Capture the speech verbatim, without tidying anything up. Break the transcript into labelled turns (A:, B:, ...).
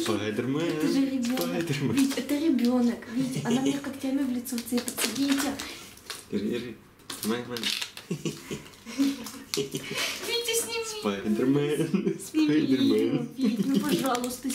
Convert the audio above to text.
A: Спайдермен.
B: Это же ребенок.
A: Спайдермен.
B: Вить, это ребенок. Вить, она мне когтями в лицо вцепится. Витя.
A: Держи, держи. Снимай, снимай.
B: Витя, сними.
A: Спайдермен.
B: Сними его,
A: Спайдермен.
B: Вить, ну пожалуйста,